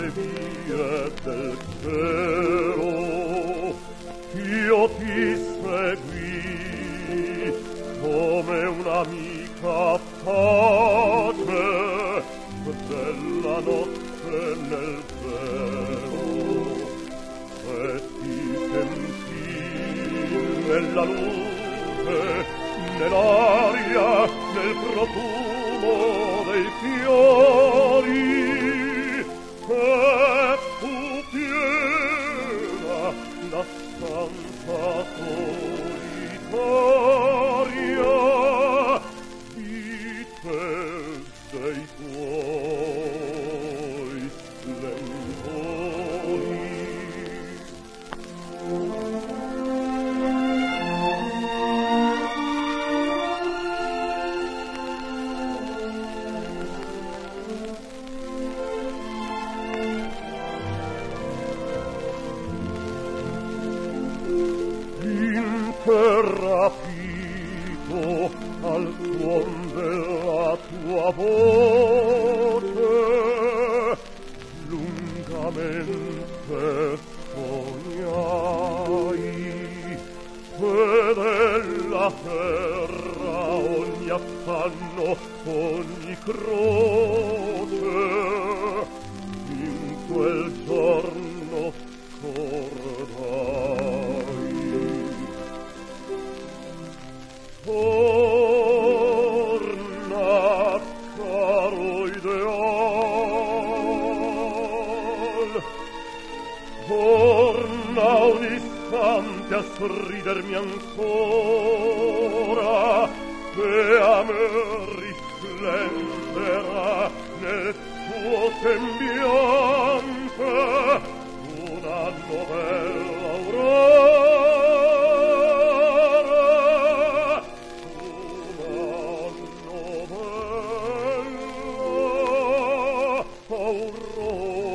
vie del cielo. Io ti seguì come un'amica pace della notte nel vero, e ti sentii nella luce, nell'aria, nel profumo dei fiori, e fu piena la stanza solitaria di te, dei tuoi splendori. Interrapito al suon della tua voce, lungamente sognai, e della terra ogni affanno, ogni croce, in quel giorno scordai. Torna, caro ideal, torna un istante a sorridermi ancora, e a me risplenderà nel tuo sembiante una novella aurora. Aurora.